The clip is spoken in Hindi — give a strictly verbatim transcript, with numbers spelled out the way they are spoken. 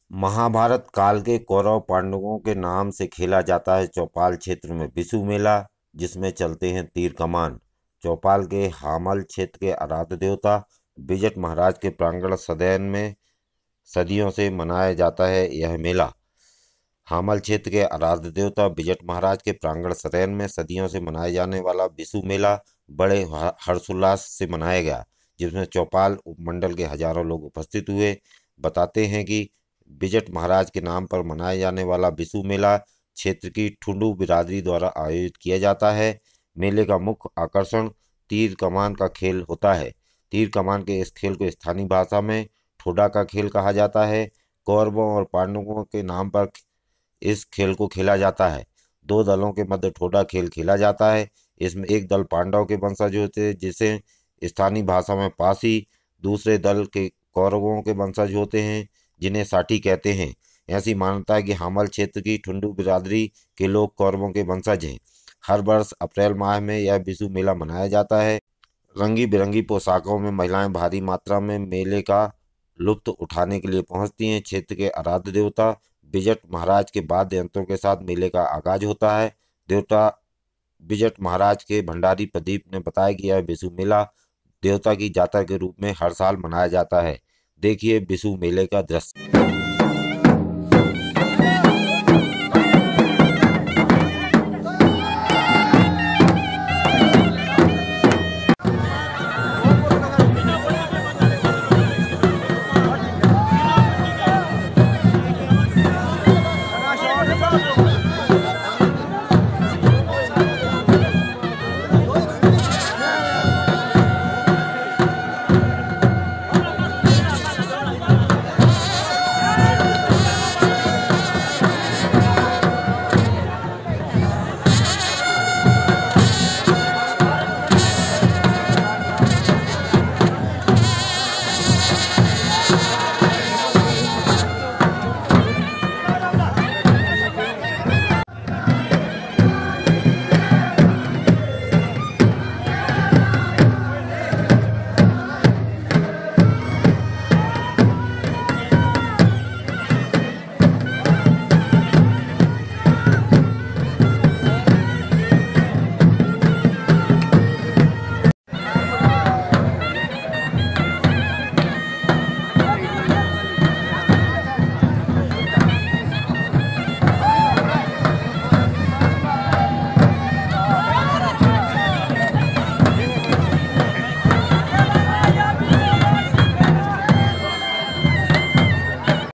महाभारत काल के कौरव पांडवों के नाम से खेला जाता है चौपाल क्षेत्र में बिसु मेला, जिसमें चलते हैं तीर कमान। चौपाल के हामल क्षेत्र के आराध्य देवता बिजट महाराज के प्रांगण सदैन में सदियों से मनाया जाता है यह मेला। हामल क्षेत्र के आराध्य देवता बिजट महाराज के प्रांगण सदैन में सदियों से मनाए जाने वाला बिसु मेला बड़े ह- हर्षोल्लास से मनाया गया, जिसमें चौपाल उपमंडल के हजारों लोग उपस्थित हुए। बताते हैं कि बिजट महाराज के नाम पर मनाया जाने वाला बिसु मेला क्षेत्र की ठुंडू बिरादरी द्वारा आयोजित किया जाता है। मेले का मुख्य आकर्षण तीर कमान का खेल होता है। तीर कमान के इस खेल को स्थानीय भाषा में ठोडा का खेल कहा जाता है। कौरवों और पांडवों के नाम पर इस खेल को खेला जाता है। दो दलों के मध्य ठोडा खेल खेला जाता है। इसमें एक दल पांडव के वंशज होते हैं, जिसे स्थानीय भाषा में पासी, दूसरे दल के कौरवों के वंशज होते हैं, जिन्हें साठी कहते हैं। ऐसी मान्यता है कि हामल क्षेत्र की ठुंडू बिरादरी के लोग कौरवों के वंशज हैं। हर वर्ष अप्रैल माह में यह बिशु मेला मनाया जाता है। रंगी बिरंगी पोशाकों में महिलाएं भारी मात्रा में मेले का लुत्फ उठाने के लिए पहुंचती हैं। क्षेत्र के आराध्य देवता बिजट महाराज के वाद्य यंत्रों के साथ मेले का आगाज होता है। देवता बिजट महाराज के भंडारी प्रदीप ने बताया कि यह बिशु मेला देवता की जात्रा के रूप में हर साल मनाया जाता है। देखिए बिशु मेले का दृश्य।